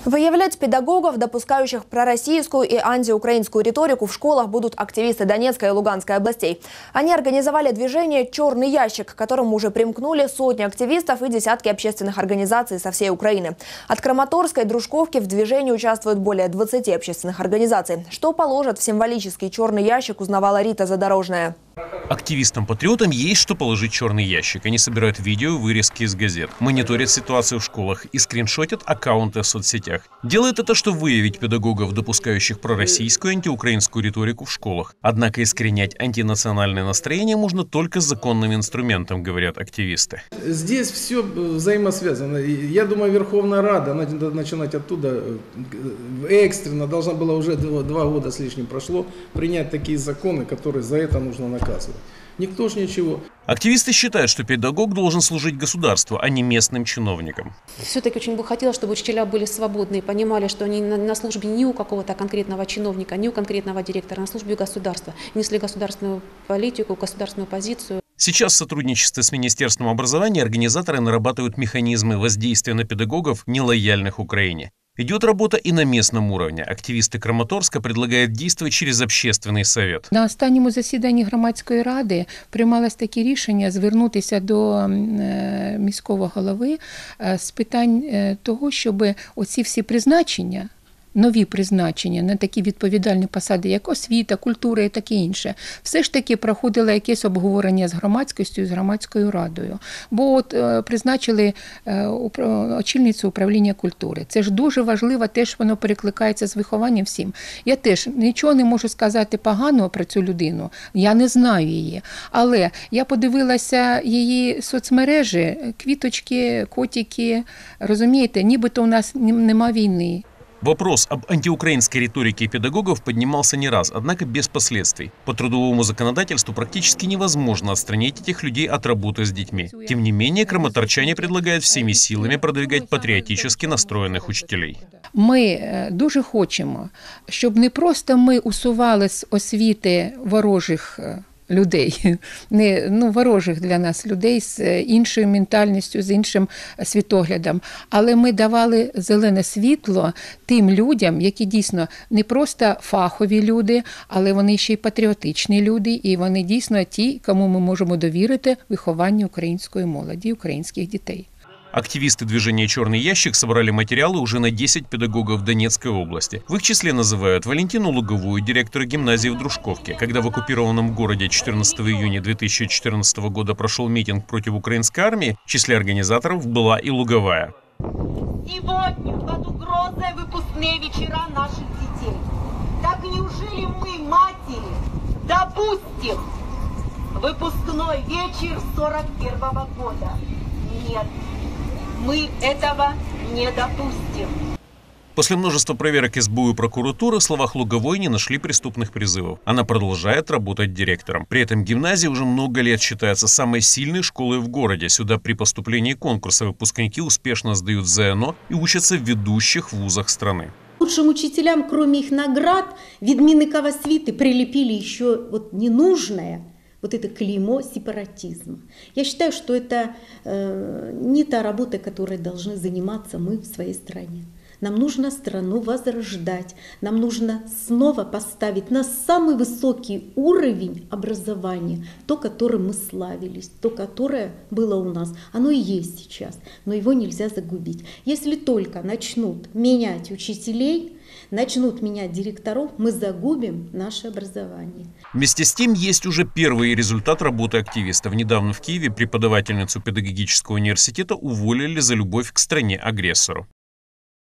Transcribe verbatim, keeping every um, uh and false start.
Выявлять педагогов, допускающих пророссийскую и антиукраинскую риторику в школах, будут активисты Донецкой и Луганской областей. Они организовали движение «Черный ящик», к которому уже примкнули сотни активистов и десятки общественных организаций со всей Украины. От Краматорска и Дружковки в движении участвуют более двадцати общественных организаций. Что положат в символический черный ящик, узнавала Рита Задорожная. Активистам-патриотам есть что положить в черный ящик. Они собирают видео и вырезки из газет, мониторят ситуацию в школах и скриншотят аккаунты в соцсетях. Делают это, чтобы выявить педагогов, допускающих пророссийскую и антиукраинскую риторику в школах. Однако искоренять антинациональное настроение можно только с законным инструментом, говорят активисты. Здесь все взаимосвязано. Я думаю, Верховная Рада, надо начинать оттуда, экстренно, должна была уже два года с лишним прошло, принять такие законы, которые за это нужно наказывать. Никто ж ничего. Активисты считают, что педагог должен служить государству, а не местным чиновникам. Все-таки очень бы хотелось, чтобы учителя были свободны и понимали, что они на службе не у какого-то конкретного чиновника, не у конкретного директора, а на службе государства. Несли государственную политику, государственную позицию. Сейчас в сотрудничестве с Министерством образования организаторы нарабатывают механизмы воздействия на педагогов, нелояльных Украине. Идет работа и на местном уровне. Активісти Краматорська предлагают действовать через общественный совет. На останньому засіданні громадської ради приймалось таке рішення звернутися до міського голови з питань того, щоб оці всі призначення, нові призначення на такі відповідальні посади, як освіта, культура і таке інше, все ж таки проходило якесь обговорення з громадськістю, з громадською радою. Бо от е, призначили е, очільницю управління культури. Це ж дуже важливо, теж воно перекликається з вихованням всім. Я теж нічого не можу сказати поганого про цю людину, я не знаю її. Але я подивилася її соцмережі, квіточки, котики, розумієте, нібито у нас нема війни. Вопрос об антиукраинской риторике педагогов поднимался не раз, однако без последствий. По трудовому законодательству практически невозможно отстранить этих людей от работы с детьми. Тем не менее, краматорчане предлагают всеми силами продвигать патриотически настроенных учителей. Ми дуже хочемо, щоб не просто ми усували з освіти ворожих людей, не ну, ворожих для нас людей з іншою ментальністю, з іншим світоглядом. Але ми давали зелене світло тим людям, які дійсно не просто фахові люди, але вони ще й патріотичні люди, і вони дійсно ті, кому ми можемо довірити вихованню української молоді, українських дітей. Активисты движения «Черный ящик» собрали материалы уже на десять педагогов Донецкой области. В их числе называют Валентину Луговую, директора гимназии в Дружковке. Когда в оккупированном городе четырнадцатого июня две тысячи четырнадцатого года прошел митинг против украинской армии, в числе организаторов была и Луговая. Сегодня под угрозой выпускные вечера наших детей. Так неужели мы, матери, допустим выпускной вечер сорок первого года? Нет. Мы этого не допустим. После множества проверок эс бэ у и прокуратуры в словах Луговой не нашли преступных призывов. Она продолжает работать директором. При этом гимназия уже много лет считается самой сильной школой в городе. Сюда при поступлении конкурса выпускники успешно сдают зэ эн о и учатся в ведущих вузах страны. Лучшим учителям, кроме их наград, відмінникам освіти прилепили еще вот ненужное. Вот это клеймо сепаратизма. Я считаю, что это э, не та работа, которой должны заниматься мы в своей стране. Нам нужно страну возрождать, нам нужно снова поставить на самый высокий уровень образования, то, которым мы славились, то, которое было у нас. Оно и есть сейчас, но его нельзя загубить. Если только начнут менять учителей, начнут менять директоров, мы загубим наше образование. Вместе с тем есть уже первый результат работы активистов. Недавно в Киеве преподавательницу педагогического университета уволили за любовь к стране-агрессору.